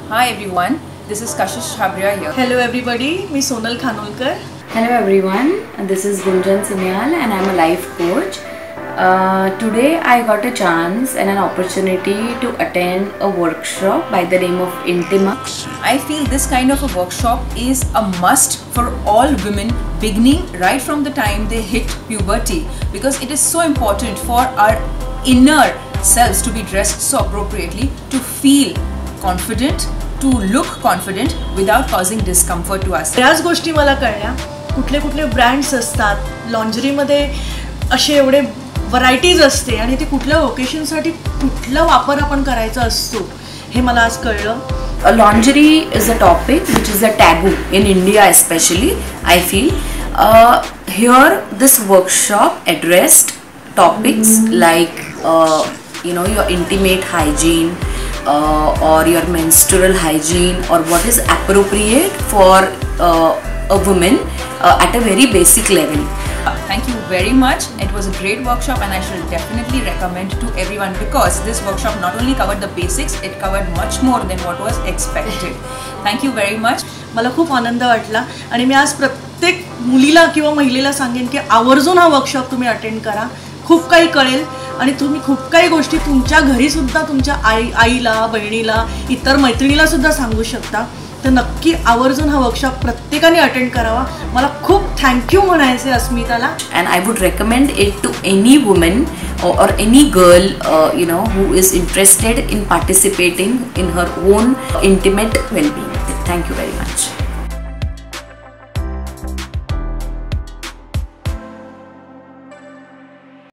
Hi everyone, this is Kashish Habria here. Hello everybody, me Sonal Khanolkar. Hello everyone, this is Gunjan Sinyal and I'm a life coach. Today I got a chance and an opportunity to attend a workshop by the name of Intima. I feel this kind of a workshop is a must for all women beginning right from the time they hit puberty, because it is so important for our inner selves to be dressed so appropriately, to feel confident, to look confident without causing discomfort to us. याच गोष्टी मला कळल्या, कुठले कुठले brands असतात लॉन्जरीमध्ये, असे एवढे varieties असते आणि ते कुठल्या ओकेशनसाठी कुठला वापर आपण करायचा असतो हे मला आज कळलं. Lingerie is a topic which is a taboo in India especially, I feel. Here this workshop addressed topics like your intimate hygiene, or your menstrual hygiene, or what is appropriate for a woman at a very basic level. Thank you very much. It was a great workshop and I should definitely recommend to everyone, because this workshop not only covered the basics, it covered much more than what was expected. Thank you very much. मला खूप आनंद वाटला आणि मी आज प्रत्येक मुलीला किंवा महिलेला सांगेन की आवर्जून हा वर्कशॉप तुम्ही अटेंड करा. खूप काही कळेल आणि तुम्ही खूप काही गोष्टी तुमच्या घरी सुद्धा तुमच्या आईला, बहिणीला, इतर मैत्रिणीला सुद्धा सांगू शकता. तर नक्की आवर्जून हा वर्कशॉप प्रत्येकाने अटेंड करावा. मला खूप थँक्यू म्हणायचे अस्मिताला. And I would recommend it to any woman or any girl who is interested in participating in her own intimate well-being. Thank you very much.